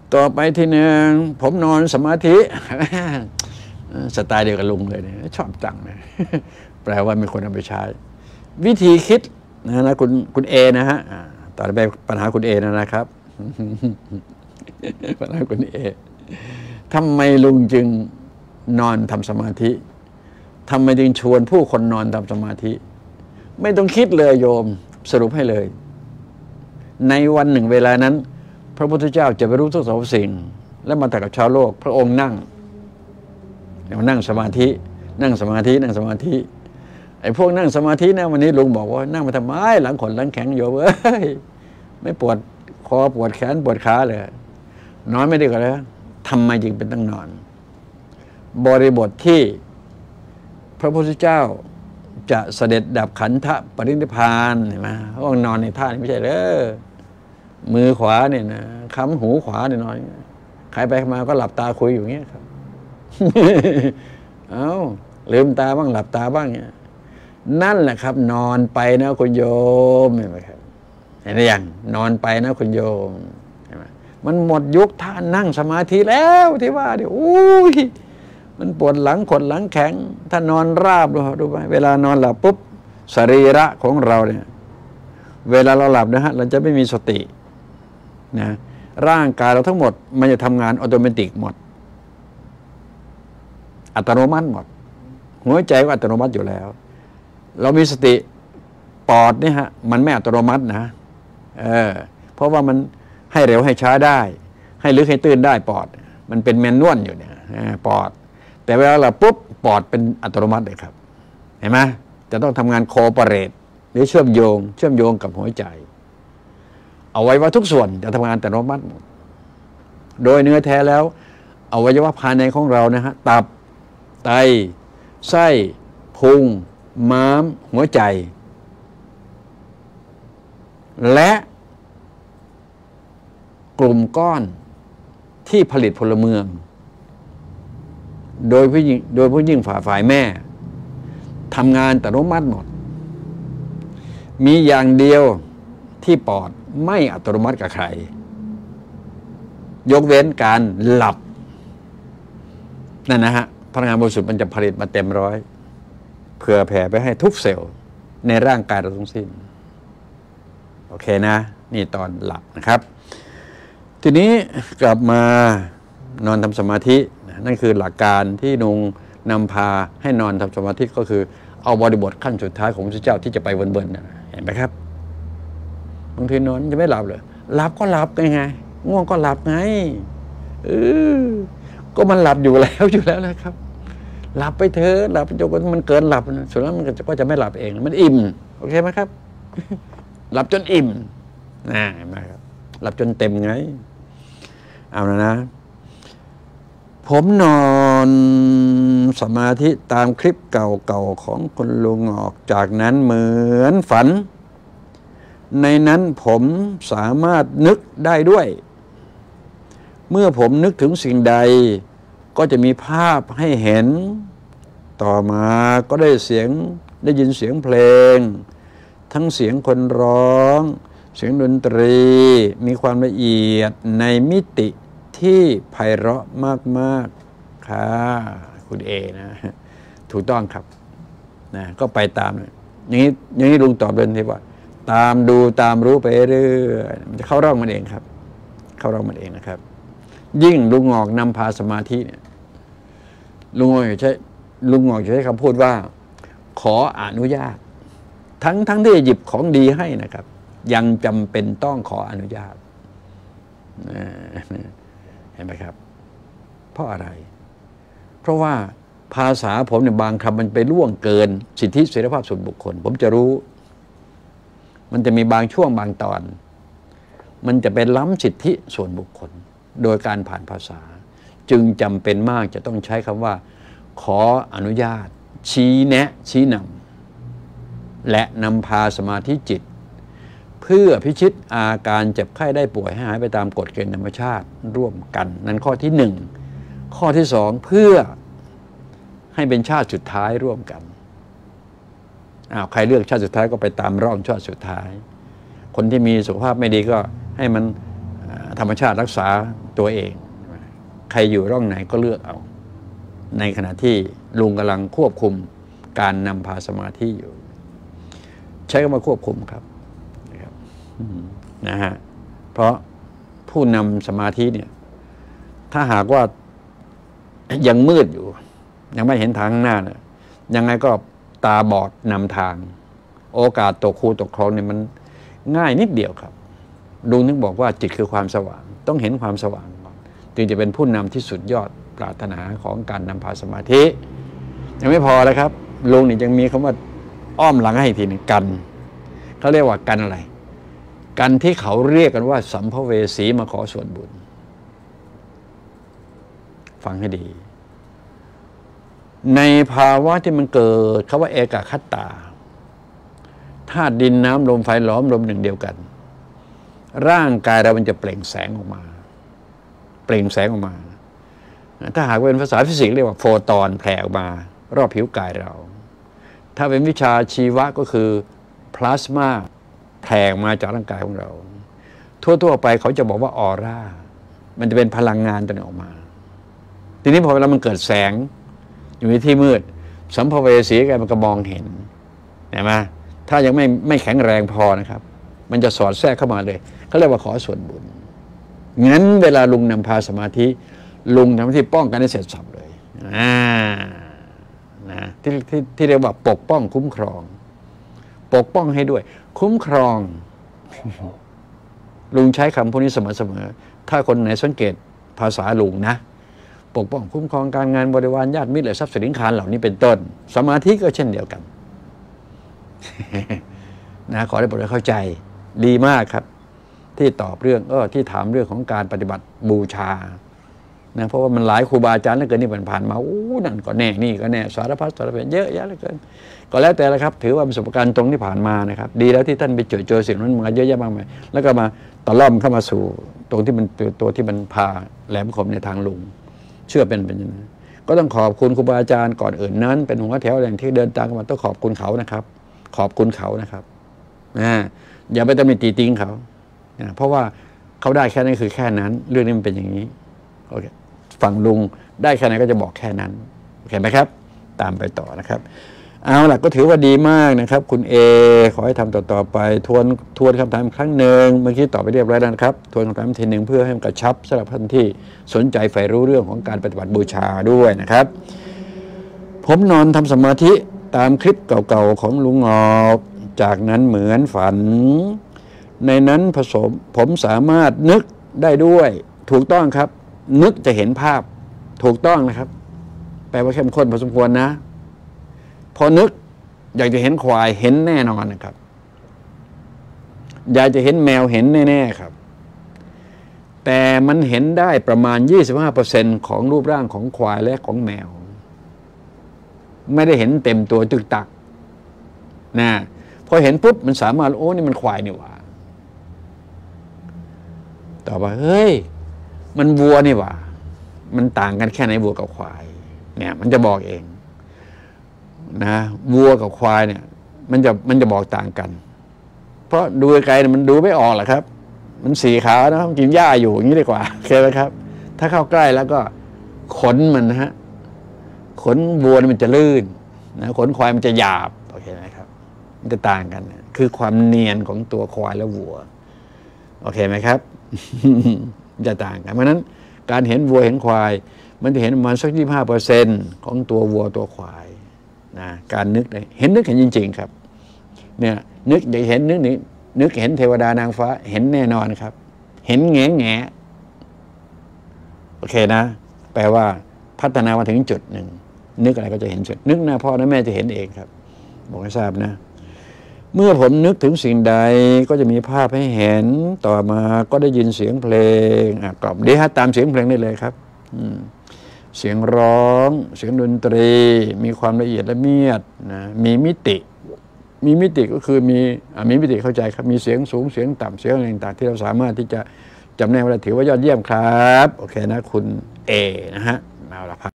ต่อไปทีหนึ่งผมนอนสมาธิ สไตล์เดียวกับลุงเลยเนี่ยชอบจังเลย แปลว่ามีคนเอาไปใช้วิธีคิดนะคุณเอนะฮะต่อไปปัญหาคุณเอนะครับ ปัญหาคุณเอทำไมลุงจึงนอนทำสมาธิทำไมจึงชวนผู้คนนอนทำสมาธิไม่ต้องคิดเลยโยมสรุปให้เลยในวันหนึ่งเวลานั้นพระพุทธเจ้าจะไปรู้ทุกสรรพสิ่งและมาแต่กับชาวโลกพระองค์นั่งสมาธินั่งสมาธิไอ้พวกนั่งสมาธินะวันนี้ลุงบอกว่านั่งมาทำไมหลังขนหลังแข็งโยมไม่ปวดคอปวดแขนปวดขาเลยนอนไม่ได้ก็แล้วทำไมจึงเป็นต้องนอนบริบทที่พระพุทธเจ้าจะเสด็จดับขันธปรินิพพานเห็นไหมเขาบอกนอนในท่านี้ไม่ใช่เหรอมือขวาเนี่ยนะค้ำหูขวาเนี่ยนอนใครไปมาก็หลับตาคุยอยู่อย่างเงี้ยครับ เอาลืมตาบ้างหลับตาบ้างเนี่ยนั่นแหละครับนอนไปนะคุณโยมเห็นไหมครับเห็นหรือยังนอนไปนะคุณโยมเห็นไหมมันหมดยุคท่านั่งสมาธิแล้วที่ว่าเดี๋ยวอุ้ยมันปวดหลังขดหลังแข็งถ้านอนราบดูไปเวลานอนหลับปุ๊บสรีระของเราเนี่ยเวลาเราหลับนะฮะเราจะไม่มีสตินะร่างกายเราทั้งหมดมันจะทำงานอัตโนมัติหมดอัตโนมัติหมดหัวใจก็อัตโนมัติอยู่แล้วเรามีสติปอดเนี่ยฮะมันไม่อัตโนมัตินะเพราะว่ามันให้เร็วให้ช้าได้ให้ลึกให้ตื้นได้ปอดมันเป็นแมนนวลอยู่เนี่ยปอดแต่เวลาเราปุ๊บปอดเป็นอัตโนมัติเลยครับเห็นไหมจะต้องทำงานโคเปเรตหรือเชื่อมโยงกับหัวใจอวัยวะทุกส่วนจะทำงานอัตโนมัติหมดโดยเนื้อแท้แล้วอวัยวะภายในของเรานะฮะตับไตไส้พุงม้ามหัวใจและกลุ่มก้อนที่ผลิตพลเมืองโดยผู้ยิ่งฝ่ายแม่ทำงานอัตโนมัติหมดมีอย่างเดียวที่ปอดไม่อัตโนมัติกับใครยกเว้นการหลับนั่นนะฮะพลังงานบริสุทธิ์มันจะผลิตมาเต็มร้อยเผื่อแผ่ไปให้ทุกเซลล์ในร่างกายเราทั้งสิ้นโอเคนะนี่ตอนหลับนะครับทีนี้กลับมานอนทำสมาธินั่นคือหลักการที่นุงนำพาให้นอนทำสมาธิก็คือเอาบริบทขั้นสุดท้ายของพระพุทธเจ้าที่จะไปเบิ่นๆเห็นไหมครับบางทีนอนจะไม่หลับเลยหลับก็หลับไงง่วงก็หลับไงก็มันหลับอยู่แล้วนะครับหลับไปเถอะหลับไปจนมันเกินหลับส่วนนั้นมันก็จะไม่หลับเองมันอิ่มโอเคไหมครับ หลับจนอิ่มเห็นไหมครับหลับจนเต็มไงเอานะผมนอนสมาธิตามคลิปเก่าๆของคุณลุงออกจากนั้นเหมือนฝันในนั้นผมสามารถนึกได้ด้วยเมื่อผมนึกถึงสิ่งใดก็จะมีภาพให้เห็นต่อมาก็ได้ยินเสียงเพลงทั้งเสียงคนร้องเสียงดนตรีมีความละเอียดในมิติที่ไพเราะมากๆค่ะคุณเอนะถูกต้องครับนะก็ไปตามอย่างนี้ลุงตอบเลยที่ว่าตามดูตามรู้ไปเรื่อยมันจะเข้าร่องมันเองครับเข้าร่องมันเองนะครับยิ่งลุงงอกนำพาสมาธิเนี่ยลุงงอกใช้คำพูดว่าขออนุญาตทั้งที่หยิบของดีให้นะครับยังจำเป็นต้องขออนุญาตเห็นไหมครับเพราะอะไรเพราะว่าภาษาผมเนี่ยบางคำมันไปล่วงเกินสิทธิเสรีภาพส่วนบุคคลผมจะรู้มันจะมีบางช่วงบางตอนมันจะเป็นล้ำสิทธิส่วนบุคคลโดยการผ่านภาษาจึงจำเป็นมากจะต้องใช้คำว่าขออนุญาตชี้แนะชี้นำและนำพาสมาธิจิตเพื่อพิชิตอาการเจ็บไข้ได้ป่วยให้หายไปตามกฎเกณฑ์ธรรมชาติร่วมกันนั้นข้อที่หนึ่งข้อที่สองเพื่อให้เป็นชาติสุดท้ายร่วมกันใครเลือกชาติสุดท้ายก็ไปตามร่องชาติสุดท้ายคนที่มีสุขภาพไม่ดีก็ให้มันธรรมชาติรักษาตัวเองใครอยู่ร่องไหนก็เลือกเอาในขณะที่ลุงกำลังควบคุมการนำพาสมาธิอยู่ใช้คำว่าควบคุมครับนะฮะเพราะผู้นำสมาธิเนี่ยถ้าหากว่ายังมืดอยู่ยังไม่เห็นทางข้างหน้าเนี่ยยังไงก็ตาบอดนำทางโอกาสตกคูตกคลองเนี่ยมันง่ายนิดเดียวครับลุงนึกบอกว่าจิตคือความสว่างต้องเห็นความสว่างก่อนจึงจะเป็นผู้นำที่สุดยอดปรารถนาของการนำพาสมาธิยังไม่พอเลยครับลุงนี่ยังมีคำว่าอ้อมหลังให้ทีหนึ่งกันเขาเรียกว่ากันอะไรกันที่เขาเรียกกันว่าสัมภเวสีมาขอส่วนบุญฟังให้ดีในภาวะที่มันเกิดคำว่าเอกคตาธาตุดินน้ำลมไฟล้อมลมหนึ่งเดียวกันร่างกายเรามันจะเปล่งแสงออกมาเปล่งแสงออกมาถ้าหากเป็นภาษาฟิสิกส์เรียกว่าโฟตอนแผ่ออกมารอบผิวกายเราถ้าเป็นวิชาชีวะก็คือพลาสมาแผ่ออกมาจากร่างกายของเราทั่วๆไปเขาจะบอกว่าออร่ามันจะเป็นพลังงานตัวนี้ออกมาทีนี้พอเวลามันเกิดแสงอยู่ในที่มืดสัมภเวสีแกมันก็มองเห็นเห็นไหมถ้ายังไม่แข็งแรงพอนะครับมันจะสอดแทรกเข้ามาเลยเขาเรียกว่าขอส่วนบุญงั้นเวลาลุงนำพาสมาธิลุงทำหน้าที่ป้องกันให้เสร็จสับเลยนะที่เรียกว่าปกป้องคุ้มครองปกป้องให้ด้วยคุ้มครองลุงใช้คำพวกนี้เสมอถ้าคนไหนสังเกตภาษาลุงนะปกป้องคุ้มครองการงานบริวารญาติมิตรและทรัพย์สินคารเหล่านี้เป็นต้นสมาธิก็เช่นเดียวกันนะขอได้โปรดเข้าใจดีมากครับที่ตอบเรื่องที่ถามเรื่องของการปฏิบัติบูชานะเพราะว่ามันหลายครูบาอาจารย์เหลือเกินที่ผ่านมานั่นก็แน่นี่ก็แน่สารพัดสารเพเยอะแยะเหลือเกินก็แล้วแต่ละครับถือว่าประสบการณ์ตรงที่ผ่านมานะครับดีแล้วที่ท่านไปเจอสิ่งนั้นมาเยอะแยะมากมายแล้วก็มาตะล่อมเข้ามาสู่ตรงที่มันตัวที่มันพาแหลมคมในทางลุงเชื่อเป็นอย่างนั้นก็ต้องขอบคุณครูบาอาจารย์ก่อนอื่นนั้นเป็นหัวแถวแหล่งที่เดินตามกันมาต้องขอบคุณเขานะครับขอบคุณเขานะครับอย่าไปตำหนิตีติ้งเขาเพราะว่าเขาได้แค่นั้นคือแค่นั้นเรื่องนี้มันเป็นอย่างนี้โอเคฝั่งลุงได้แค่ไหนก็จะบอกแค่นั้นโอเคไหมครับตามไปต่อนะครับเอาล่ะก็ถือว่าดีมากนะครับคุณเอขอให้ทำต่อไปทวนคำถามครั้งหนึ่งเมื่อกี้ตอบไปเรียบร้อยแล้วนะครับทวนคำถามทีหนึ่งเพื่อให้มันกระชับสำหรับท่านที่สนใจใฝ่รู้เรื่องของการปฏิบัติบูชาด้วยนะครับผมนอนทำสมาธิตามคลิปเก่าๆของลุงงอกจากนั้นเหมือนฝันในนั้นผมสามารถนึกได้ด้วยถูกต้องครับนึกจะเห็นภาพถูกต้องนะครับแปลว่าเข้มข้นพอสมควรนะพอนึกอยากจะเห็นควายเห็นแน่นอนนะครับอยากจะเห็นแมวเห็นแน่ๆครับแต่มันเห็นได้ประมาณ 25% ของรูปร่างของควายและของแมวไม่ได้เห็นเต็มตัวตึกตักนะพอเห็นปุ๊บมันสามารถนี่มันควายนี่หว่าต่อไปเฮ้ยมันวัวนี่หว่ามันต่างกันแค่ไหนวัวกับควายเนี่ยมันจะบอกเองนะวัวกับควายเนี่ยมันจะบอกต่างกันเพราะดูไกลๆมันดูไม่ออกหรอกครับมันสีขาวนะมันกินหญ้าอยู่อย่างนี้ดีกว่าโอเคไหมครับถ้าเข้าใกล้แล้วก็ขนมันนะฮะขนวัวมันจะลื่นนะขนควายมันจะหยาบโอเคไหมครับมันจะต่างกันคือความเนียนของตัวควายและวัวโอเคไหมครับ จะต่างกันเพราะนั้นการเห็นวัวเห็นควายมันจะเห็นประมาณสัก 25% ของตัววัวตัวควายนะการนึกเห็นจริงๆครับเนี่ยนึกอยากเห็นนึกเห็นเทวดานางฟ้าเห็นแน่นอนครับเห็นแง่โอเคนะแปลว่าพัฒนามาถึงจุดหนึ่งนึกอะไรก็จะเห็นจุดนึกหน้าพ่อหน้าแม่จะเห็นเองครับบอกให้ทราบนะเมื่อผมนึกถึงสิ่งใดก็จะมีภาพให้เห็นต่อมาก็ได้ยินเสียงเพลงกล่อมดีฮะตามเสียงเพลงได้เลยครับเสียงร้องเสียงดนตรีมีความละเอียดละเมียดนะมีมิติก็คือมีมิติเข้าใจครับมีเสียงสูงเสียงต่ำเสียงอะไรต่างๆที่เราสามารถที่จะจำแนกว่าถือว่ายอดเยี่ยมครับโอเคนะคุณเอนะฮะเอาละครับ